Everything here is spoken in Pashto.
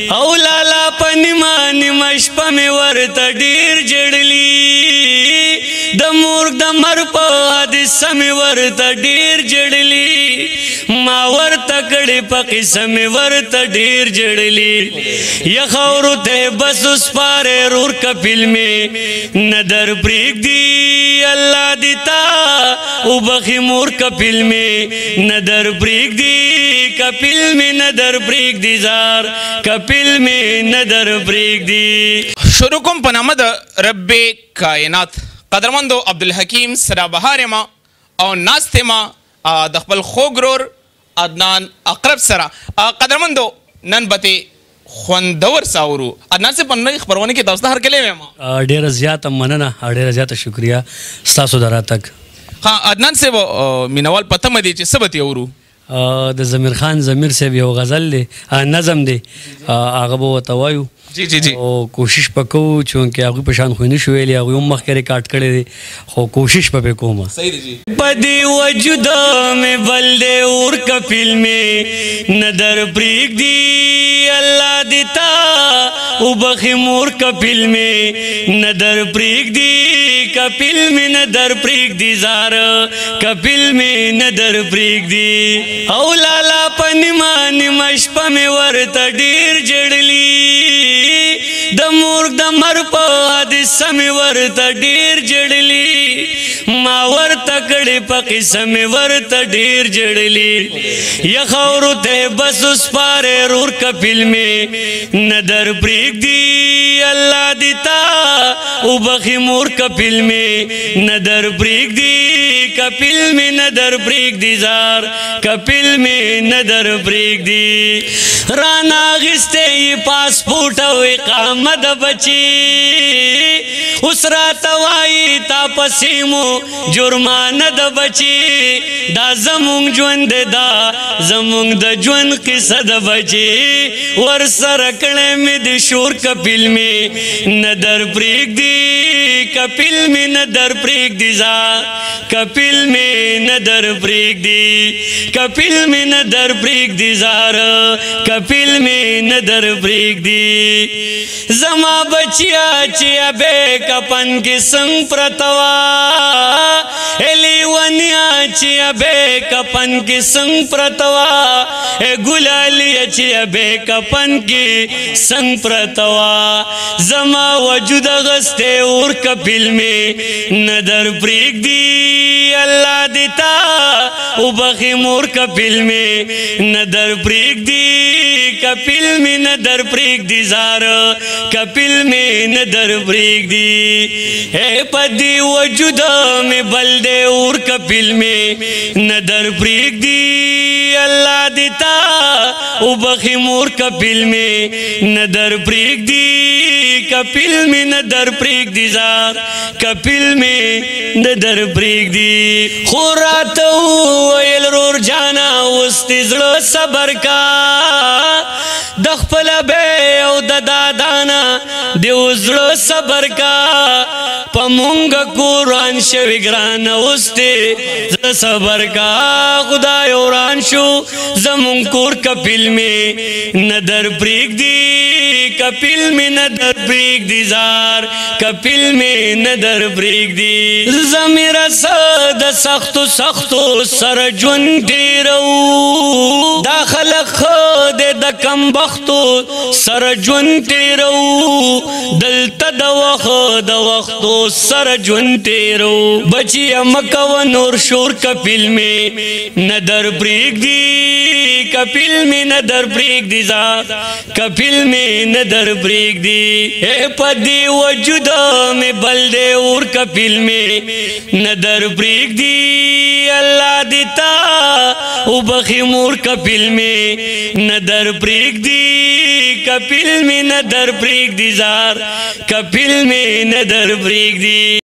او لالا پنیما نیمه شپه مې ورته ډېر جړلي د مرګ د مر په حادثه مې ورته ډېر جړلي ما ورته کړې په قصه مې ورته ډېر جړلي یخ اورو ته بس سپارې رور کپیل مې نه در پرېږدي الله دې تا وبخي مور کپیل مې نه در پرېږدي کپیل مې نه در پرېږدي زار کپیل مې نه در پرېږدي. شروع کوم په نامه د رب کائنات. قدرمندو عبدالحکیم سرابهار ما او ناست ما د خپل خوږ ورور عدنان اقرب سره. قدرمندو نن به خوندور ساورو. عدنان صاحب په نوې خپرونه کې تاسو ته هرکلی وایم. ډېره زیاته مننه، ډېره زیاته شکریه ستاسو د راتګ. عدنان صاحب مینوال په تمه دي چې څه به ترې اورو؟ د ضمیر خان ضمیر صاحب یو غزل دی، نظم دی، هغه به ورته وایو. جی جی جی. او کوشش به کوو چونکې هغوی په شان خو یې نشو ویلی، هغوی هم مخکې ریکارډ کړی دی خو کوشش به پې کومه. صحیح دی جی. په دې وجوده مې بل دی اور کپیل مې نه در پرېږدي الله دې تا وبخي مور کپیل مې نه در پرېږدي کپیل مې نه در پرېږدي زار کپیل مې نه در پرېږدي او لالا په نیمه نیمه شپه مې ورته ډېر جړلي د مرګ د مر په حادثه مې ورته ډېر جړلي ما ورته کړې په قصه مې ورته ډېر جړلي یخ اورو ته بس سپارې رور کپیل مې نه در پرېږدي الله دې تا وبخي مور کپیل مې نه در پرېږدي کپیل مې نه در پرېږدي زار کپیل مې نه در پرېږدي رانه اخیستی یې پاسپورټ او اقامه د بچي اوس راته وایي تا پسې مو جرمانه د بچي دا زمونږ ژوند دی دا زمونږ د ژوند قصه د بچي ورسره کړی مې د شور کپیل مې نه در پرېږدي کپیل مې نه در پرېږدي زار کپیل مې نه در پرېږدي کپیل مې نه در پرېږدي زار کپیل مې نه در پرېږدي زما بچیا چې ابې کپن کې څنګه پرتوا لیونیا چې ابې کپن کې څنګه پرتوا ګلالي چې ابې کپن کې څنګه پرتوا زما وجود غسته اور کپیل مې نه در پرېږدي الله دې تا وبخي مور کپیل مې نه در پرېږدي کپیل مې نه در پرېږدي زار کپیل مې نه در پرېږدي اے پدې وجوده مې بل دی اور کپیل مې نه در پرېږدي الله دې تا وبخي مور کپیل مې نه در پرېږدي کپیل مې نه در پرېږدي زار کپیل مې نه در پرېږدي خو راته وویل رور جانا اوس دې زړه صبر کا د خپله بې او د دادانا دې اوس زړه صبر کا په مونږ قرآن شوي ګرانه اوس دې زړه صبر کا خدای وران شو زمونږ کور کپیل مې نه در پرېږدي کپیل مې نه در پرېږدي زار کپیل مې نه در پرېږدي زمیره څه د سختو سختو سره ژوند تېرو دا خلک ښه دی د کم بختو سره ژوند تېرو دلته د وختو سره ژوند تېرو بچیه مه کوه نور شور کپیل مې نه در پرېږدي کپیل مې نه در پرېږدي زار کپیل مې نه در پرېږدي په دې وجوده مې بل دی اور کپیل مې نه در پرېږدي الله دې تا وبخي مور کپیل مې نه در پرېږدي کپیل مې نه در پرېږدي زار کپیل مې نه در پرېږدي.